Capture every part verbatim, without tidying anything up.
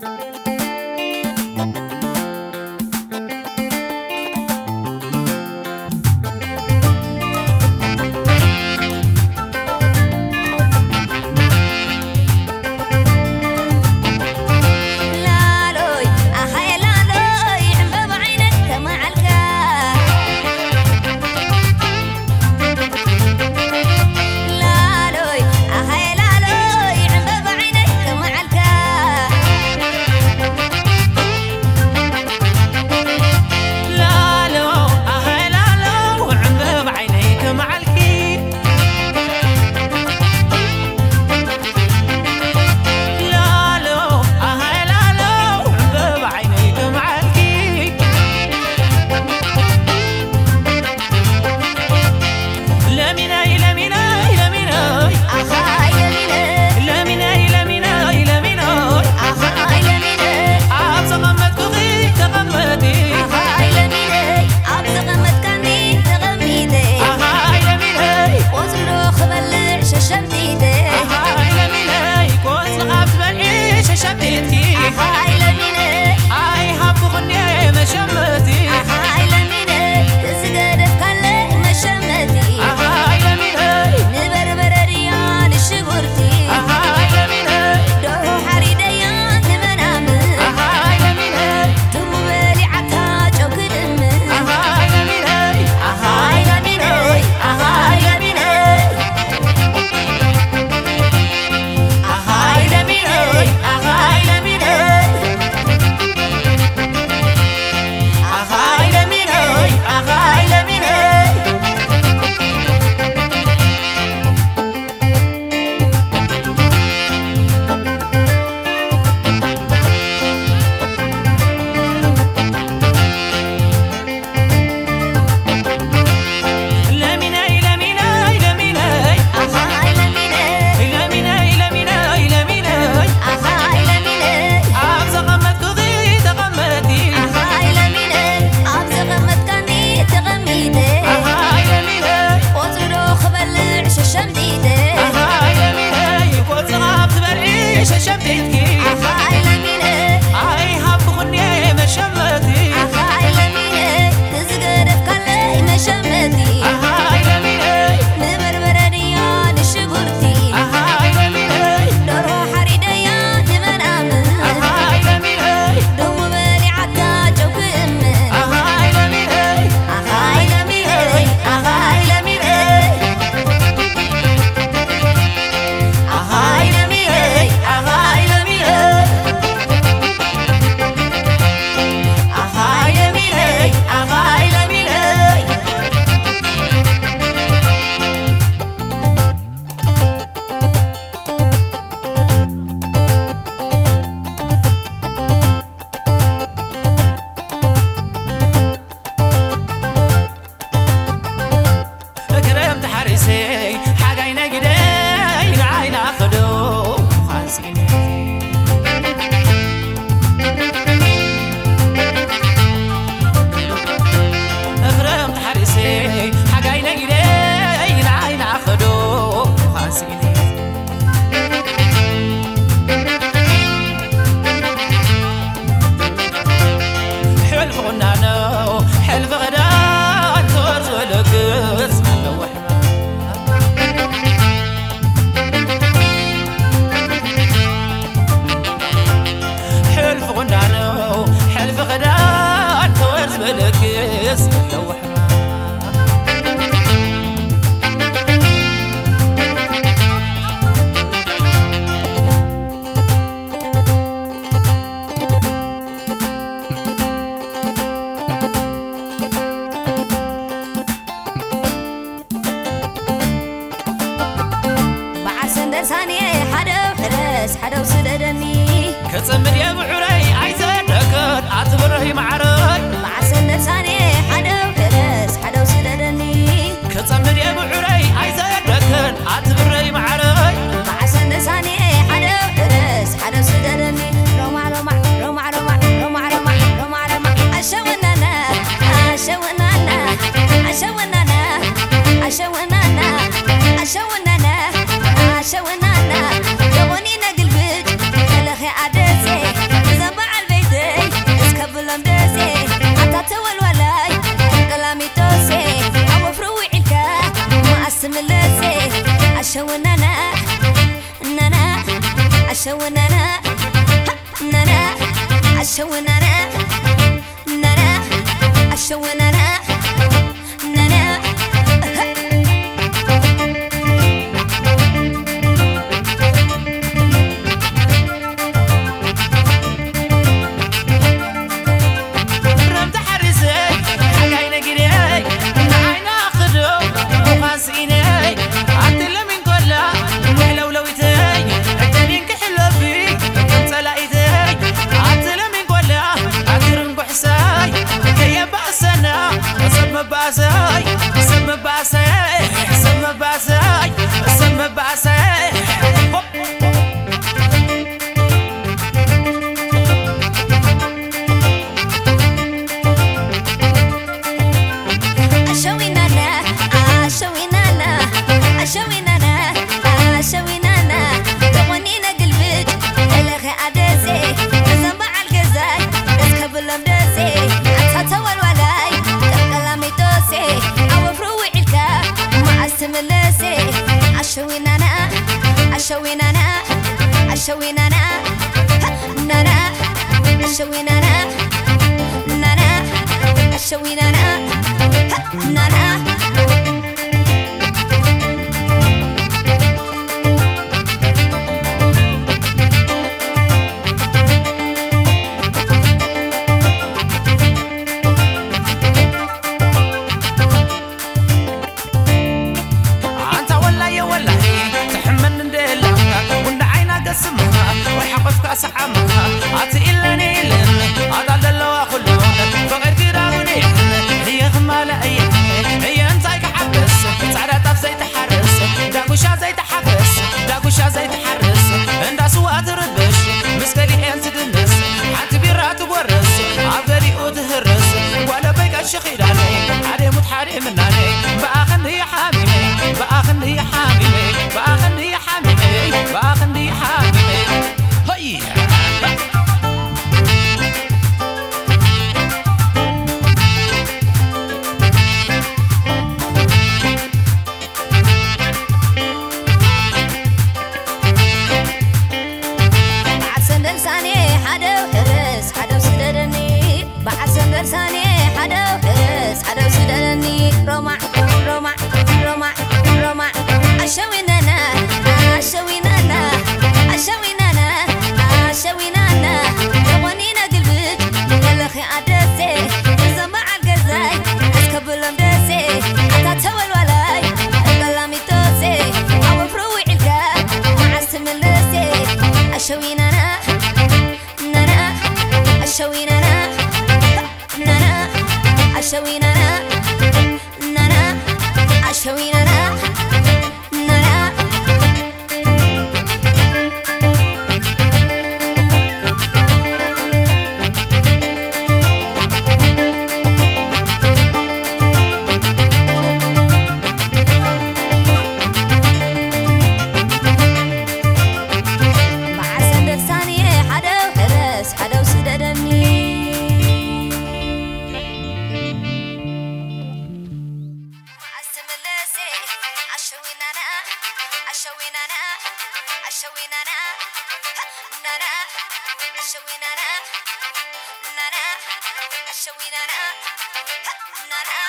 كتمر يا بعري عايزك اعتبره معري مع سنة ثانية حدا وفرس حدا وسددني كتمر يا بعري عايزك اعتبره معري مع سنة ثانية حدا وفرس حدا وسددني رومع رومع رومع رومع رومع رومع رومع رومع عشوننا عشوننا عشوننا عشوننا عشوننا عشوننا جوانينا قلبك خلخي عدسي عشوننا نانا عشوننا نانا عشوننا نانا رمت حرسي حقاينا قريي عينا خدو وقاسيني عدل من قولا حلو لويتي عدنين كحلو فيك انت لاقيتي عدل من قولا عدرن بحساي كيا بأسنا سم بأساي سم بأساي سم بأساي سم بأساي عشوينانا عشوينانا عشوينانا نانا عشوينانا نانا عشوينانا نانا أسحمها أتقلني لن أضل الله كلهم فغير كراوني هي خمالة أي هي انتايك حبس تعرف زي تحرس داقوشا زي تحبس داقوشا زي تحرس اندا سوء تربش مسكلي انت دنس حتى بيرات ورس عبري وتهرس ولا بيك الشخيراني علي متحاري مناني بآخن هي حاميني بآخن هي حاميني بآخن هي حاميني بآخن هي حاميني ساني حدا وحرس حدا وسدلني روما روما روما روما عشوينانا عشوينانا عشوينانا عشوينانا روانينا قلبك يلخي عدسي زمع القزاي اسكبل مدسي حتى تول ولاي قلامي توسي او فروي عالكا معسم اللسي عشوينانا نانا عشوينانا نانا عشوينانا نانا عشوينانا نانا بعسن درساني حدا وحرس حدا وسددني عشوينانا عشوينانا نانا عشوينانا نانا عشوينانا نانا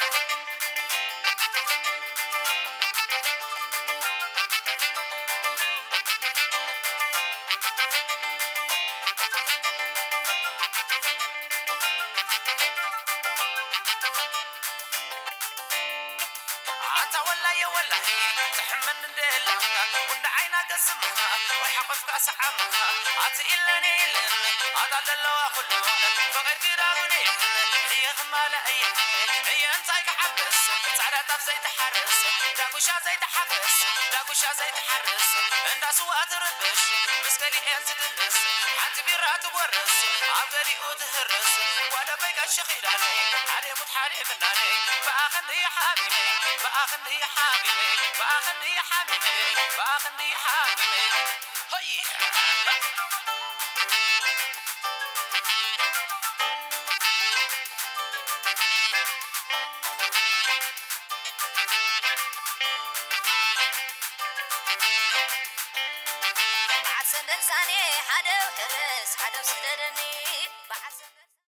أنت ولا يا ولا تحمل ندلها وند عينا قسمها وحقفك أسحمها أتقلني لن أضل الله كلهم فغير كراوني هي خمالة أي هي انتايك حبس تعرف زي تحرس داقوشا زي تحبس داقوشا زي تحرس اندا سوء تربش مسكلي انت دنس حتى بيرات ورس عبري وتهرس ولا بيك الشخيراني علي متحاري مناني بآخن هي حاميني بآخن هي حاميني بآخن هي حاميني بآخن هي حاميني هي بعسن دنساني حدو حرس حدو سددني بعسن